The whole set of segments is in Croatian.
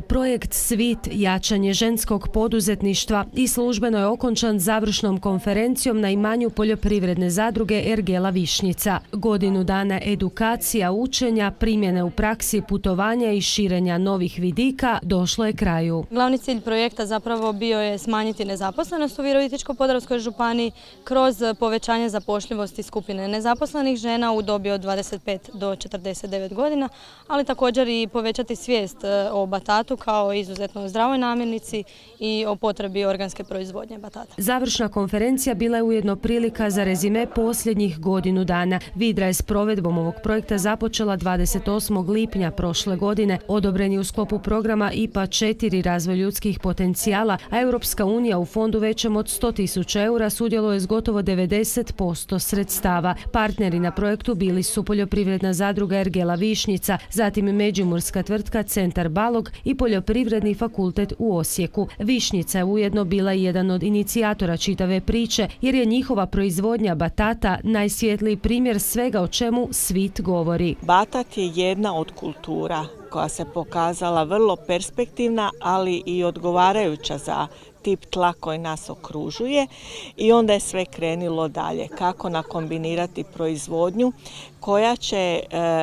Projekt Svit, jačanje ženskog poduzetništva i službeno je okončan završnom konferencijom na imanju poljoprivredne zadruge Ergela Višnjica. Godinu dana edukacija, učenja, primjene u praksi, putovanja i širenja novih vidika došlo je kraju. Glavni cilj projekta zapravo bio je smanjiti nezaposlenost u Virovitičko-podravskoj županiji kroz povećanje zapošljivosti skupine nezaposlenih žena u dobi od 25 do 49 godina, ali također i povećati svijest o batatu kao izuzetno zdravoj namirnici i o potrebi organske proizvodnje batata. Završna konferencija bila je ujedno prilika za rezime posljednjih godinu dana. Vidra je s provedbom ovog projekta započela 28. lipnja prošle godine. Odobren je u sklopu programa IPA 4 razvoj ljudskih potencijala, a Europska unija u fondu većem od 100.000 eura sudjeluje s gotovo 90% sredstava. Partneri na projektu bili su poljoprivredna zadruga Ergela Višnjica, zatim međimurska tvrtka Centar Balog i Poljoprivredni fakultet u Osijeku. Višnjica je ujedno bila i jedan od inicijatora čitave priče, jer je njihova proizvodnja batata najsvjetliji primjer svega o čemu Svit govori. Batat je jedna od kultura koja se pokazala vrlo perspektivna, ali i odgovarajuća za tip tla koji nas okružuje, i onda je sve krenilo dalje. Kako nakombinirati proizvodnju koja će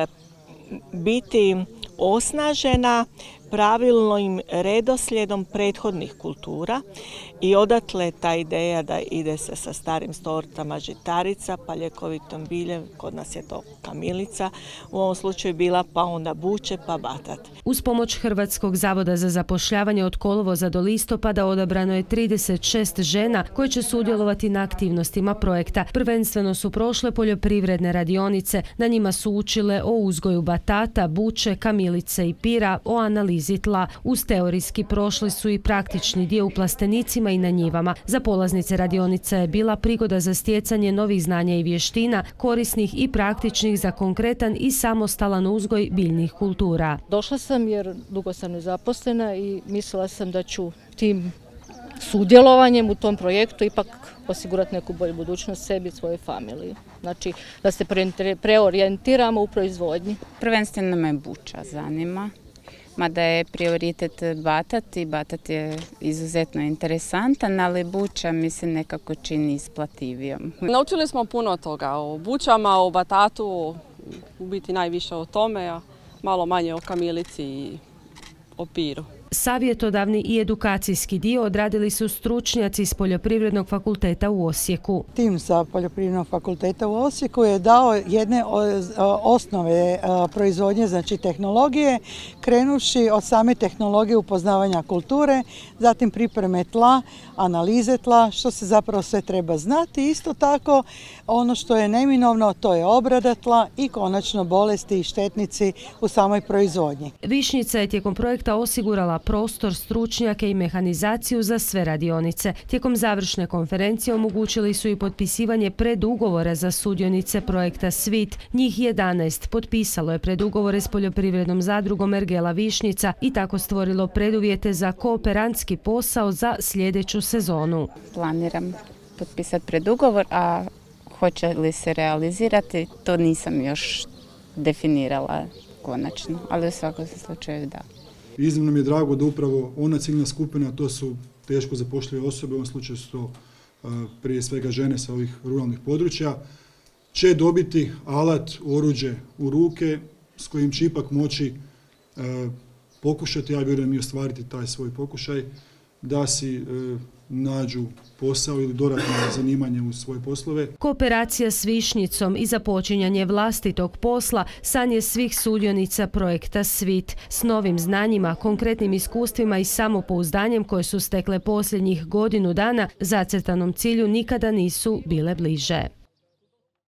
biti osnažena pravilnim redoslijedom prethodnih kultura, i odatle ta ideja da ide se sa starim sortama žitarica, pa ljekovitom biljem, kod nas je to kamilica, u ovom slučaju bila, pa onda buče, pa batat. Uz pomoć Hrvatskog zavoda za zapošljavanje od kolovoza do listopada odabrano je 36 žena koje će sudjelovati na aktivnostima projekta. Prvenstveno su prošle poljoprivredne radionice, na njima su učile o uzgoju batata, buče, kamilice i pira, o analizi tla. Uz teorijski prošli su i praktični dio u plastenicima i na njivama. Za polaznice radionica je bila prigoda za stjecanje novih znanja i vještina, korisnih i praktičnih za konkretan i samostalan uzgoj biljnih kultura. Došla sam jer dugo sam nezaposlena i mislila sam da ću tim sudjelovanjem u tom projektu ipak osigurati neku bolju budućnost sebi i svojoj familiji. Znači da se preorijentiramo u proizvodnji. Prvenstveno me buča zanima. Mada je prioritet batat i batat je izuzetno interesantan, ali buča mi se nekako čini isplativijom. Naučili smo puno toga o bučama, o batatu, u biti najviše o tome, a malo manje o kamilici i o piru. Savjetodavni i edukacijski dio odradili su stručnjaci s Poljoprivrednog fakulteta u Osijeku. Tim sa Poljoprivrednog fakulteta u Osijeku je dao jedne osnove proizvodnje, znači tehnologije, krenuvši od same tehnologije upoznavanja kulture, zatim pripreme tla, analize tla, što se zapravo sve treba znati. Isto tako ono što je neminovno, to je obrada tla i konačno bolesti i štetnici u samoj proizvodnji. Višnjica je tijekom projekta osigurala prostor, stručnjake i mehanizaciju za sve radionice. Tijekom završne konferencije omogućili su i potpisivanje predugovora za sudionice projekta Svit. Njih 11 potpisalo je predugovore s poljoprivrednom zadrugom Ergela Višnjica i tako stvorilo preduvjete za kooperantski posao za sljedeću sezonu. Planiram potpisati predugovor, a hoće li se realizirati, to nisam još definirala konačno, ali u svakom slučaju da. Iznimno mi je drago da upravo ona ciljna skupina, to su teško zapošljive osobe, u ovom slučaju su to prije svega žene sa ovih ruralnih područja, će dobiti alat, oruđe u ruke s kojim će ipak moći pokušati, ja vjerujem, i ostvariti taj svoj pokušaj, da si nađu posao ili dodatno zanimanje u svoje poslove. Kooperacija s Višnjicom i započinjanje vlastitog posla san je svih sudionica projekta Svit. S novim znanjima, konkretnim iskustvima i samopouzdanjem koje su stekle posljednjih godinu dana, zacrtanom cilju nikada nisu bile bliže.